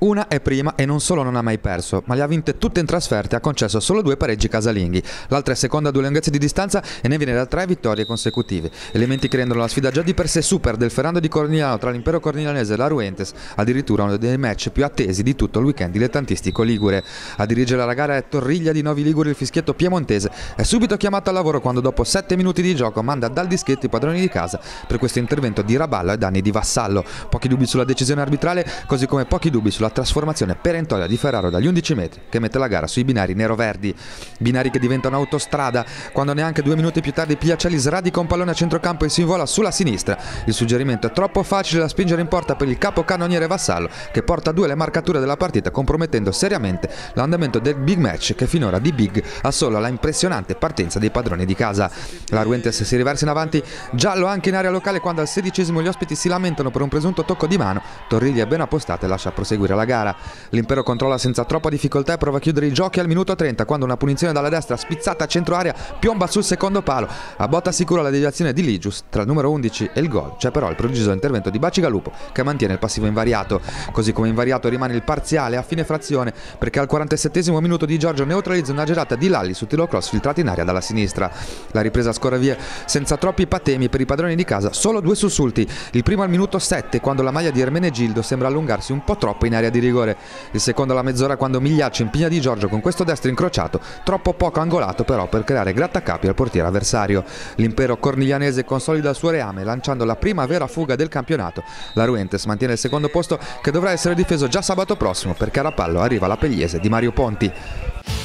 Una è prima e non solo non ha mai perso, ma le ha vinte tutte in trasferta e ha concesso solo 2 pareggi casalinghi. L'altra è seconda a 2 lunghezze di distanza e ne viene da 3 vittorie consecutive. Elementi che rendono la sfida già di per sé super del Ferrando di Cornigliano tra l'Impero Corniglianese e la Ruentes, addirittura uno dei match più attesi di tutto il weekend dilettantistico ligure. A dirigere la gara è Torriglia di Novi Liguri, il fischietto piemontese. È subito chiamato al lavoro quando dopo 7 minuti di gioco manda dal dischetto i padroni di casa per questo intervento di Raballo ai danni di Vassallo. Pochi dubbi sulla decisione arbitrale, così come pochi dubbi sulla trasformazione perentoria di Ferraro dagli 11 metri che mette la gara sui binari nero-verdi. Binari che diventano autostrada quando neanche 2 minuti più tardi Piacelli sradica un pallone a centrocampo e si invola sulla sinistra. Il suggerimento è troppo facile da spingere in porta per il capocannoniere Vassallo, che porta a 2 le marcature della partita, compromettendo seriamente l'andamento del big match che finora di big ha solo la impressionante partenza dei padroni di casa. La Ruentes si riversa in avanti, giallo anche in area locale quando al 16esimo gli ospiti si lamentano per un presunto tocco di mano. Torriglia è ben appostata e lascia proseguire la gara. L'Impero controlla senza troppa difficoltà e prova a chiudere i giochi al minuto 30 quando una punizione dalla destra spizzata a centro area piomba sul secondo palo. A botta sicura la deviazione di Ligius tra il numero 11 e il gol. C'è però il prodigioso intervento di Bacigalupo che mantiene il passivo invariato. Così come invariato rimane il parziale a fine frazione perché al 47esimo minuto Di Giorgio neutralizza una girata di Lalli su tiro cross filtrato in aria dalla sinistra. La ripresa scorre via senza troppi patemi per i padroni di casa, solo 2 sussulti. Il primo al minuto 7 quando la maglia di Ermenegildo sembra allungarsi un po' troppo in area di rigore. Il secondo alla mezz'ora quando Migliaccio impegna Di Giorgio con questo destro incrociato, troppo poco angolato però per creare grattacapi al portiere avversario. L'Impero corniglianese consolida il suo reame lanciando la prima vera fuga del campionato. La Ruentes mantiene il secondo posto che dovrà essere difeso già sabato prossimo perché a Rapallo arriva la Pegliese di Mario Ponti.